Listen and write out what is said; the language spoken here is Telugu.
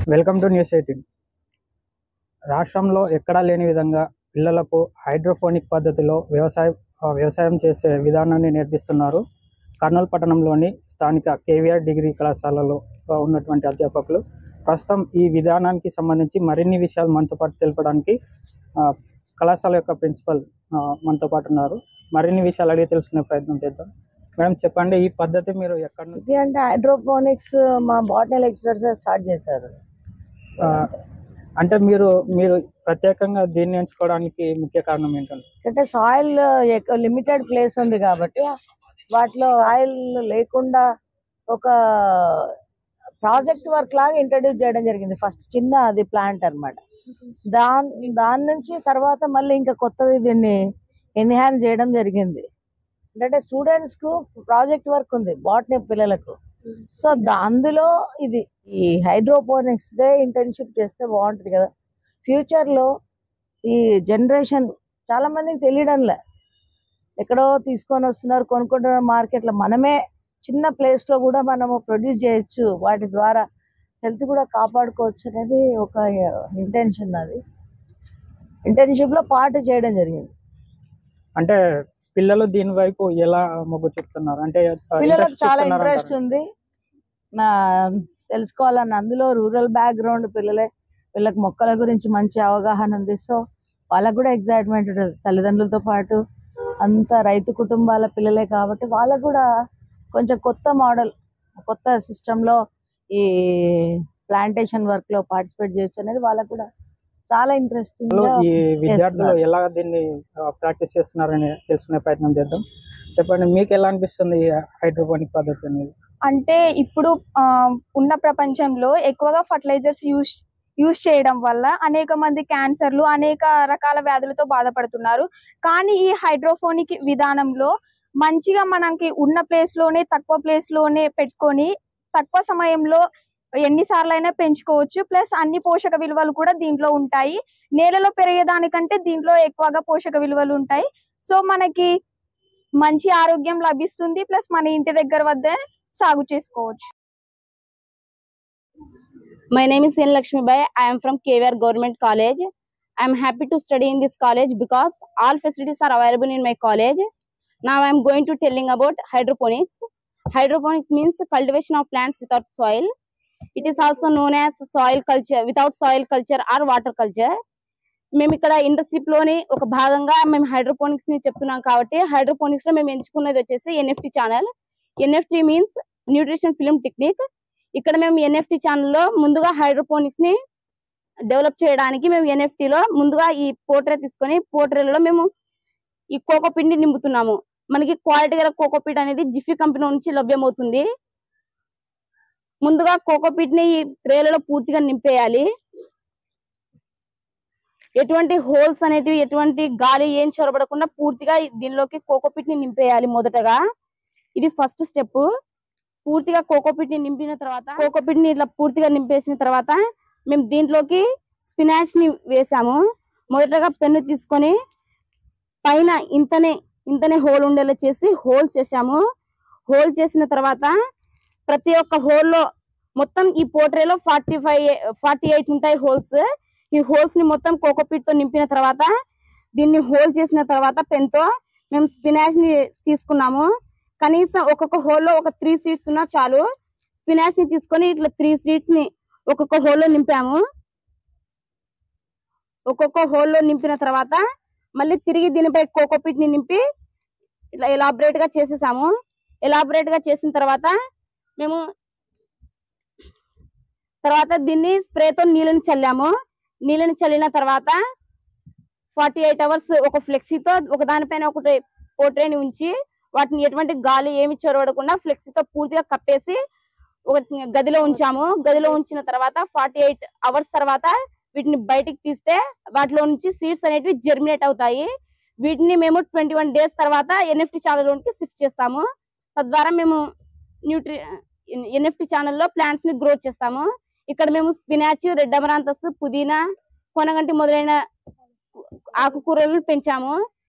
Welcome to news 18. రాష్ట్రంలో ఎక్కడా లేని విధంగా పిల్లలకు హైడ్రోపోనిక్ పద్ధతిలో వ్యవసాయం చేసే విధానాన్ని నేర్పిస్తున్నారు. కర్నూలు పట్టణంలోని స్థానిక కేవీఆర్ డిగ్రీ కళాశాలలో ఉన్నటువంటి అధ్యాపకులు ప్రస్తుతం ఈ విధానానికి సంబంధించి మరిన్ని విషయాలు మనతో పాటు తెలపడానికి కళాశాల యొక్క ప్రిన్సిపల్ మనతో పాటు ఉన్నారు. మరిన్ని విషయాలు అడిగి తెలుసుకునే ప్రయత్నం చేద్దాం. మేడం చెప్పండి, ఈ పద్ధతి మీరు ఎక్కడ నుంచి? అంటే హైడ్రోపోనిక్స్ మా బాటనీ లెక్చరర్స్ స్టార్ట్ చేశారు. అంటే మీరు ప్రత్యేకంగా దీన్ని ఎంచుకోవడానికి ముఖ్య కారణం ఏంటంటే? అంటే సాయిల్ లిమిటెడ్ ప్లేస్ ఉంది కాబట్టి వాటిలో ఆయిల్ లేకుండా ఒక ప్రాజెక్ట్ వర్క్ లాగా ఇంట్రడ్యూస్ చేయడం జరిగింది. ఫస్ట్ చిన్న అది ప్లాంట్ అనమాట. దాని నుంచి తర్వాత మళ్ళీ ఇంకా కొత్తది దీన్ని ఎన్హాన్స్ చేయడం జరిగింది. అంటే స్టూడెంట్స్ కు ప్రాజెక్ట్ వర్క్ ఉంది బాటనీ పిల్లలకు. సో అందులో ఇది ఈ హైడ్రోపోనిక్స్ దే ఇంటర్న్షిప్ చేస్తే బాగుంటుంది కదా. ఫ్యూచర్ లో ఈ జనరేషన్ చాలా మందికి తెలియడంలే, ఎక్కడో తీసుకొని వస్తున్నారు, కొనుక్కుంటున్నారు మార్కెట్లో. మనమే చిన్న ప్లేస్ లో కూడా మనము ప్రొడ్యూస్ చేయొచ్చు, వాటి ద్వారా హెల్త్ కూడా కాపాడుకోవచ్చు అనేది ఒక ఇంటెన్షన్. అది ఇంటర్న్షిప్ లో పార్ట్ చేయడం జరిగింది. అంటే పిల్లలు దీని వైపు ఎలా మొగ్గు చూపుతున్నారు? అంటే పిల్లలకు చాలా ఇంట్రెస్ట్ ఉంది తెలుసుకోవాలని. అందులో రూరల్ బ్యాక్గ్రౌండ్ వీళ్ళకి మొక్కల గురించి మంచి అవగాహన ఉంది. సో వాళ్ళకు కూడా ఎగ్జైట్మెంట్ ఉంటుంది. తల్లిదండ్రులతో పాటు అంత రైతు కుటుంబాల పిల్లలే కాబట్టి వాళ్ళకు కూడా కొంచెం కొత్త మోడల్, కొత్త సిస్టంలో ఈ ప్లాంటేషన్ వర్క్ లో పార్టిసిపేట్ చేయొచ్చు అనేది వాళ్ళకు కూడా చాలా ఇంట్రెస్టింగ్. ఈ విద్యార్థులు ఎలా దీన్ని ప్రాక్టీస్ చేస్తున్నారని తెలుసుకునే ప్రయత్నం చేద్దాం. చెప్పండి, మీకు ఎలా అనిపిస్తుంది ఈ హైడ్రోపోనిక్ పద్ధతి అనేది? అంటే ఇప్పుడు ఉన్న ప్రపంచంలో ఎక్కువగా ఫర్టిలైజర్స్ యూజ్ చేయడం వల్ల అనేక మంది క్యాన్సర్లు, అనేక రకాల వ్యాధులతో బాధపడుతున్నారు. కానీ ఈ హైడ్రోపోనిక్ విధానంలో మంచిగా మనకి ఉన్న ప్లేస్ లోనే, తక్కువ ప్లేస్ లోనే పెట్టుకొని తక్కువ సమయంలో ఎన్నిసార్లు అయినా పెంచుకోవచ్చు. ప్లస్ అన్ని పోషక విలువలు కూడా దీంట్లో ఉంటాయి. నేలలో పెరిగేదానికంటే దీంట్లో ఎక్కువగా పోషక విలువలు ఉంటాయి. సో మనకి మంచి ఆరోగ్యం లభిస్తుంది. ప్లస్ మన ఇంటి దగ్గర వద్ద సాగు చేసుకోవచ్చు. My name is N. Lakshmi Bai. I am from KVR Government College. I am happy to study in this college because all facilities are available in my college. Now I am going to telling about hydroponics. Hydroponics means cultivation of plants without soil. It is also known as soil culture, without soil culture or water culture. మేము ఇక్కడ ఇండస్ట్రీప్ లోని ఒక భాగంగా మేము హైడ్రోపోనిక్స్ ని చెప్తున్నాం కాబట్టి హైడ్రోపోనిక్స్ లో మేము ఎంచుకున్నది వచ్చేసి NFT channel. NFT means nutrition film technique. ఇక్కడ మేము ఎన్ఎఫ్టి ఛానల్లో ముందుగా హైడ్రోపోనిక్స్ ని డెవలప్ చేయడానికి మేము ఎన్ఎఫ్టిలో ముందుగా ఈ పోట్రే తీసుకొని పోట్రేలలో మేము ఈ కోకోపీట్ ని నింపుతున్నాము. మనకి క్వాలిటీ గల కోకోపీట్ అనేది జిఫీ కంపెనీ నుంచి లభ్యమవుతుంది. ముందుగా కోకోపీట్ ని ఈ ట్రేలలో పూర్తిగా నింపేయాలి. ఎటువంటి హోల్స్ అనేటివి, ఎటువంటి గాలి ఏం చొరబడకుండా పూర్తిగా దీనిలోకి కోకోపీట్ ని నింపేయాలి. మొదటగా ఇది ఫస్ట్ స్టెప్. పూర్తిగా కోకోపీట్ ని నింపిన తర్వాత, కోకోపీట్ ని ఇట్లా పూర్తిగా నింపేసిన తర్వాత మేము దీంట్లోకి స్పినాచ్ ని వేసాము. మొదటగా పెన్ను తీసుకొని పైన ఇంతనే హోల్ ఉండేలా చేసి హోల్ చేసాము. హోల్ చేసిన తర్వాత ప్రతి ఒక్క హోల్లో మొత్తం ఈ పోట్రేలో 48 ఉంటాయి హోల్స్. ఈ హోల్స్ ని మొత్తం కోకోపీట్ తో నింపిన తర్వాత దీన్ని హోల్ చేసిన తర్వాత పెన్ తో మేము స్పినాచ్ ని తీసుకున్నాము. కనీసం ఒక్కొక్క హోల్లో ఒక 3 సీడ్స్ ఉన్నా చాలు. స్పినాచ్ ని తీసుకొని ఇట్లా 3 సీడ్స్ ని ఒక్కొక్క హోల్లో నింపాము. ఒక్కొక్క హోల్లో నింపిన తర్వాత మళ్ళీ తిరిగి దీనిపై కోకోపీట్ ని నింపి ఇట్లా ఎలాబరేట్ గా చేసేసాము. ఎలాబరేట్ గా చేసిన తర్వాత మేము దీన్ని స్ప్రేతో నీళ్ళని చల్లాము. నీళ్ళని చల్లిన తర్వాత 48 అవర్స్ ఒక ఫ్లెక్సీతో ఒకదానిపైన ఒకటి పోట్రేని ఉంచి వాటిని ఎటువంటి గాలి ఏమి చొరబడకుండా ఫ్లెక్సీతో పూర్తిగా కప్పేసి ఒక గదిలో ఉంచాము. గదిలో ఉంచిన తర్వాత 48 అవర్స్ తర్వాత వీటిని బయటికి తీస్తే వాటిలో నుంచి సీడ్స్ అనేటివి జర్మినేట్ అవుతాయి. వీటిని మేము 21 డేస్ తర్వాత ఎన్ఎఫ్టి ఛానల్లోకి షిఫ్ట్ చేస్తాము. తద్వారా మేము ఎన్ఎఫ్టి ఛానల్లో ప్లాంట్స్ ని గ్రోత్ చేస్తాము. ఇక్కడ మేము స్పినాచ్, రెడ్ అమరాంతస్, పుదీనా, కొనగంటి మొదలైన ఆకుకూరలను పెంచాము.